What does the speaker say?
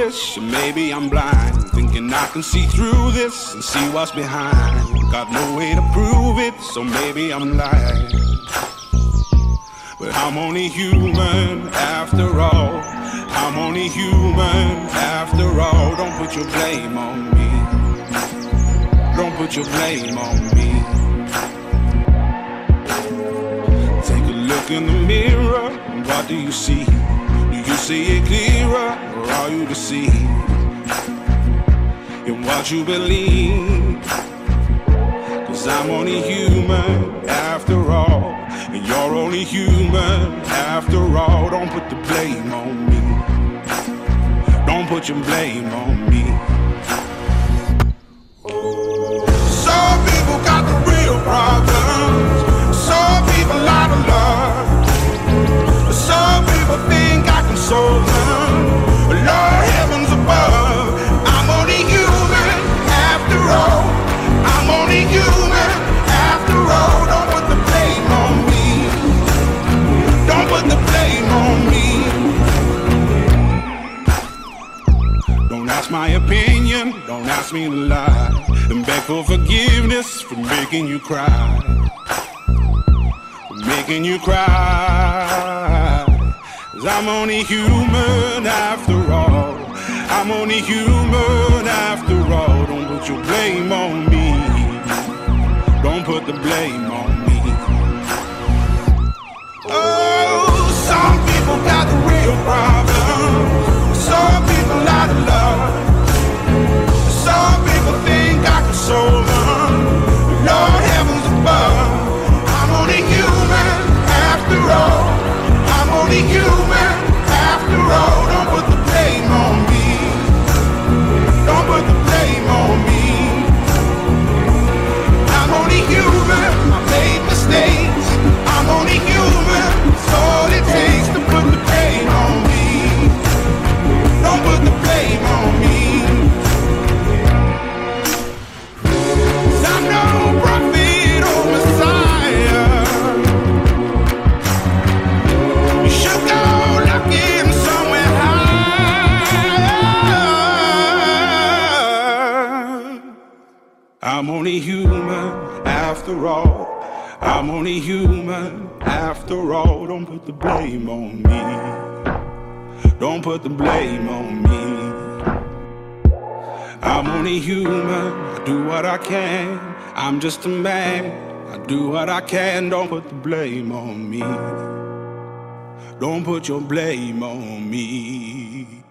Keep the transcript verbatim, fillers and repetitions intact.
foolish, or maybe I'm blind, thinking I can see through this and see what's behind. Got no way to prove it, so maybe I'm lying. But I'm only human after all. I'm only human after all. Don't put your blame on me. Don't put your blame on me. Take a look in the mirror, what do you see? Do you see it clearer, or are you deceived in what you believe? Cause I'm only human after all, and you're only human after all. Don't put the blame on me. Don't put your blame on me. Some people got the real problems. Some people out of love. Some people think I can solve them. Lord heavens above, I'm only human after all. I'm only human after all. Don't put the blame on me. Don't put the blame on me. Don't ask my opinion, don't ask me to lie, and beg for forgiveness for making you cry. For making you cry. Cause I'm only human after all. I'm only human after all. Don't put your blame on me. Don't put the blame on me. Oh, some people got the real problem. Some people out of love. Some people think I can solve them. Lord heavens above, I'm only human after all. I'm only human after all. Don't put the blame on me. Don't put the blame on me. I'm only human, I made mistakes. I'm only human, it's all it takes to put the blame on me. Don't put the blame on me. 'Cause I'm no prophet or Messiah. You should go looking somewhere higher. I'm only human after all. I'm only human after all. Don't put the blame on me. Don't put the blame on me. I'm only human, I do what I can. I'm just a man, I do what I can. Don't put the blame on me. Don't put your blame on me.